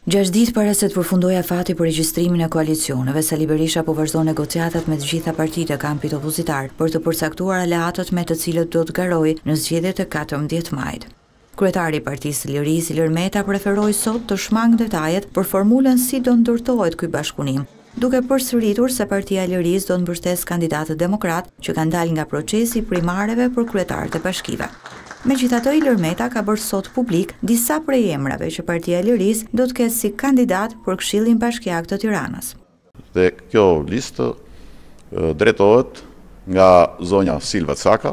6 ditë para se të përfundojë afati për regjistrimin e koalicioneve, Sali Berisha po vazhdon negociatat me të gjitha partitë e kampit opozitar për të përcaktuar aleatët me të cilët do të garojë në zgjedhjet e 14 majit. Kryetari i Partisë Lirise, Ilir Meta, preferoi sot të shmang detajet për formulën si do ndërtohet ky bashkëpunim, duke përsëritur se Partia Lirise do të mbështesë kandidatët demokrat që kanë dalë nga procesi i primareve për kryetarët e bashkive. Megjithatë, Ilir Meta ka bërë sot publik disa prej emrave që Partia Lirise do të ketë si kandidat për Këshillin Bashkiak të Tiranës. Dhe kjo listë drejtohet nga zonja Silva Caka,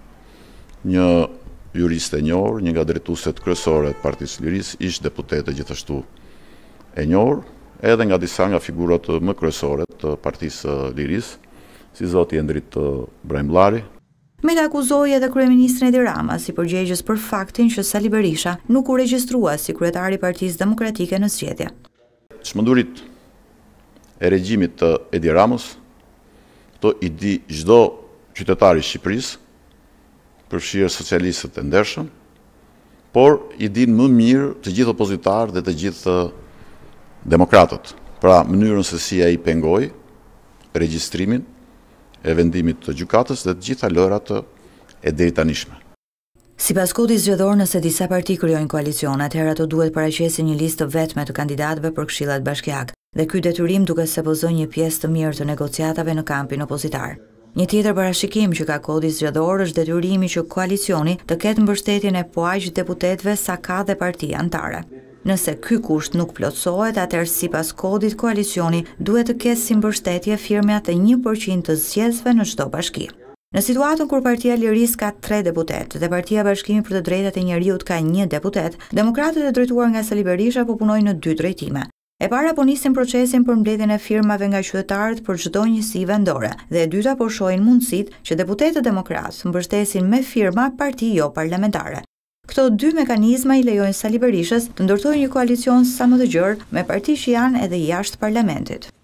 një juriste e njohur, një nga drejtuesit kryesore të Partisë Lirise, ish deputete gjithashtu e njohur, edhe nga disa nga figurat më kryesore të Partisë Lirise, si zoti Ende Brajmllari. Meta akuzoi edhe kryeministrin Edi Rama si përgjegjës për faktin që Sali Berisha nuk u regjistrua si kryetari i Partisë Demokratike në zgjedhje. Çmendurit e regjimit të Edi Ramës, këto i di çdo qytetar i Shqipërisë, përfshirë socialistët e ndershëm, por i din më mirë të gjithë opozitarët dhe të gjithë demokratët, pra mënyrën se si ai pengoi regjistrimin e vendimit të gjykatës dhe të gjitha lojrat e deritanishme. Sipas kodit zgjedhor, nëse disa parti krijojnë koalicione, atëherë ato duhet paraqesin një listë vetme të kandidatëve për Këshillat Bashkiak, dhe ky detyrim duket se po zon një pjesë të mirë të negociatave në kampin opozitar. Një tjetër parashikim që ka kodi zgjedhor është detyrimi që koalicioni të ketë mbështetjen e po aq deputetëve sa ka dhe partia antare. Nëse ky kusht nuk plotësohet, atëherë sipas kodit koalicioni duhet të ketë si mbështetje firmja të 1% të zgjedhësve në çdo bashki. Në situatën kur Partia Lirise ka 3 deputet dhe Partia Bashkimi për të drejtat e njerëzit ka 1 deputet, demokratët e drejtuar nga Sali Berisha po punojnë në 2 drejtime. E para po nisin procesin për mbledhjen e firmave nga qytetarët për çdo njësi vendore, dhe e dyta po shohin mundësitë që deputetët demokratë mbështesin me firma parti jo parlamentare. Këto 2 mekanizma i lejojnë Sali Berishës të ndërtojë një koalicion sa më të gjerë me parti që janë edhe jashtë parlamentit.